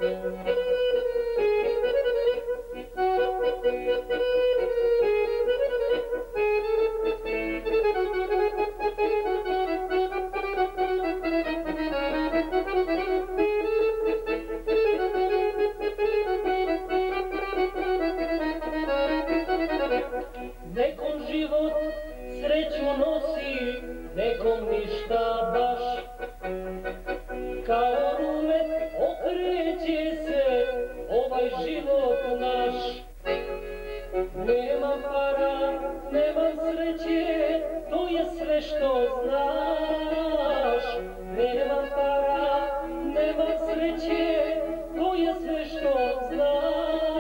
Nekom život sreću nosi, nekom ništa baš. Kao rulet okreće se ovaj život naš. Nemam para, nemam sreće, to je sve što znaš. Nemam para, nemam sreće, to je sve što znaš.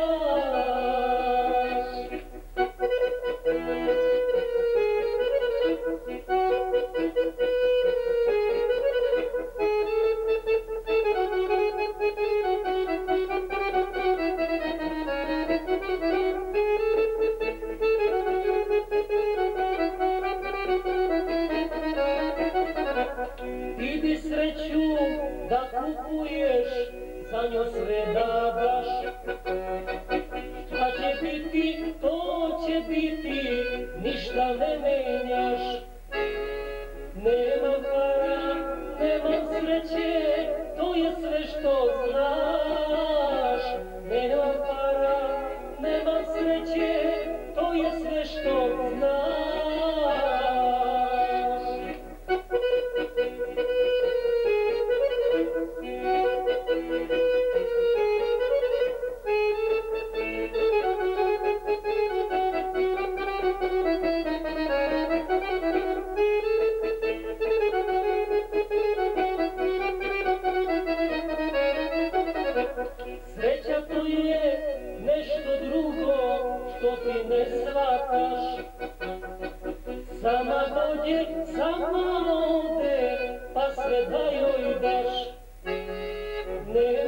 Ti bi sreću da kupuješ, za nju sve da daš. Šta će biti, to će biti, ništa ne menjaš. Nemam para, nemam sreće, to je sve što znaš. Nemam para, nemam sreće, to je sve što znaš. Sreća to je nešto drugo što ti ne shvataš. Sama dođe, sama ode, pa sve da joj daš.